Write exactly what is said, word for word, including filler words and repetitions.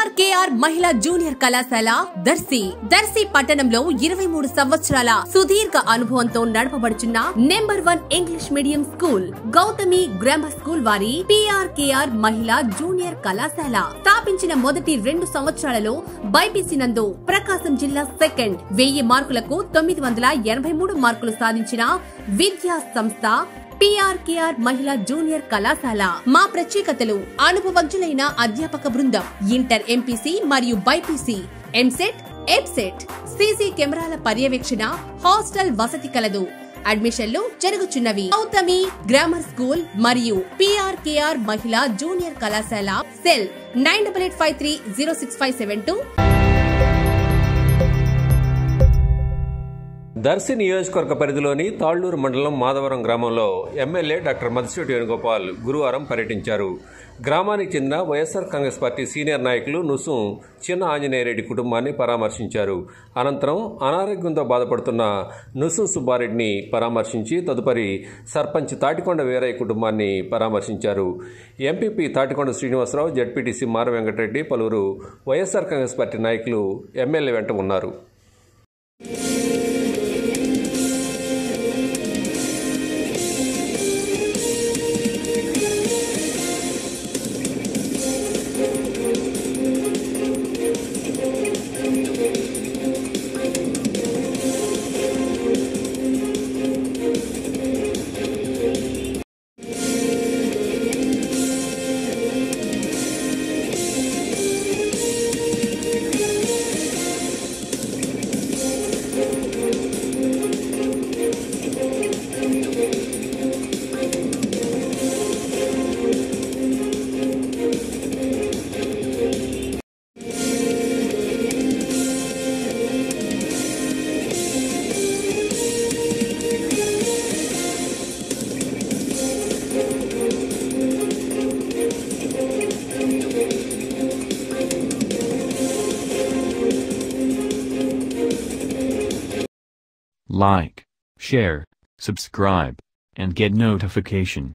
పీఆర్కేఆర్ మహిళా జూనియర్ కళాశాల దర్శి దర్శి పట్టణంలో ఇరవై మూడు సంవత్సరాల సుదీర్ఘ అనుభవంతో నడపబడుచున్న number one English medium school Gautami grammar school వారి పీఆర్కేఆర్ మహిళా జూనియర్ కళాశాల స్థాపించిన మొదటి రెండు సంవత్సరాలలో బైపీసీ నందు ప్రకాశం జిల్లా సెకండ్ వెయ్యి మార్కులకు తొమ్మిది వందల ఎనభై మూడు మార్కులు సాధించిన విద్యా సంస్థ పీఆర్కేఆర్ మహిళా జూనియర్ కళాశాల. మా ప్రత్యేకతలు అనుభవజ్ఞులైన అధ్యాపక బృందం, ఇంటర్ ఎంపీసీ మరియు బైపీసీ, ఎంసెట్, ఎబ్సెట్, సీసీ కెమెరాల పర్యవేక్షణ, హాస్టల్ వసతి కలదు. అడ్మిషన్లు జరుగుచున్నవి. గౌతమి గ్రామర్ స్కూల్ మరియు పీఆర్కేఆర్ మహిళా జూనియర్ కళాశాల. Cell nine double eight five three zero six five seven two. Darsi నియోజకవర్గ పరిధిలోని తాళ్లూరు మండలం మాధవరం గ్రామంలో ఎమ్మెల్యే డాక్టర్ మద్దిశెట్టి వేణుగోపాల్ గురువారం పర్యటించారు. గ్రామానికి చెందిన వైఎస్ఆర్ కాంగ్రెస్ పార్టీ సీనియర్ నాయకులు నుసుం చిన్న ఆంజనేయరెడ్డి కుటుంబాన్ని పరామర్శించారు. అనంతరం అనారోగ్యంతో బాధపడుతున్న నుసుం సుబ్బారెడ్డిని పరామర్శించి తదుపరి సర్పంచ్ తాటికొండ వీరయ్య కుటుంబాన్ని పరామర్శించారు. ఎంపీపీ తాటికొండ శ్రీనివాసరావు, జడ్పీటీసీ మార వెంకటరెడ్డి, పలువురు వైఎస్ఆర్ కాంగ్రెస్ పార్టీ నాయకులు ఎమ్మెల్యే వెంట ఉన్నారు. Like, share, subscribe, and get notification.